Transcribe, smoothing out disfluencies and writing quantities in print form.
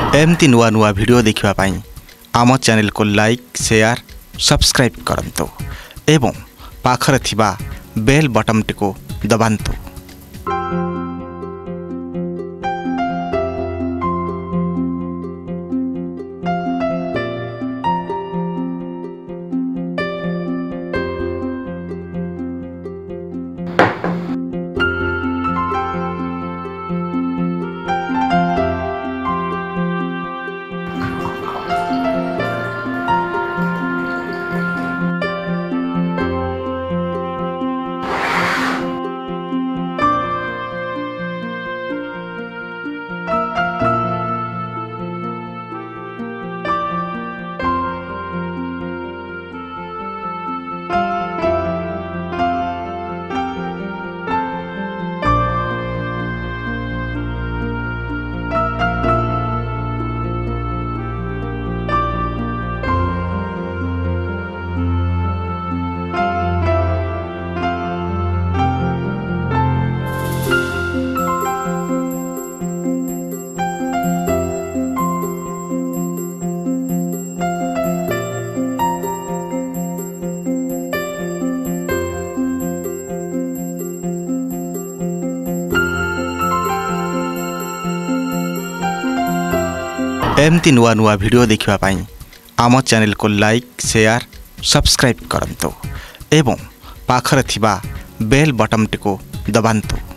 एमती नुआ नुआ वीडियो देखिवा पाई आम चैनल को लाइक शेयर सब्सक्राइब करंतु एवं पाखरे थिबा बेल बटन टिको दबांतु। एमती नुआ नुआ वीडियो देखिवा पाई आम चैनल को लाइक शेयर सब्सक्राइब करंतु एवं पाखरे थिबा बेल बटन टिको दबांतु।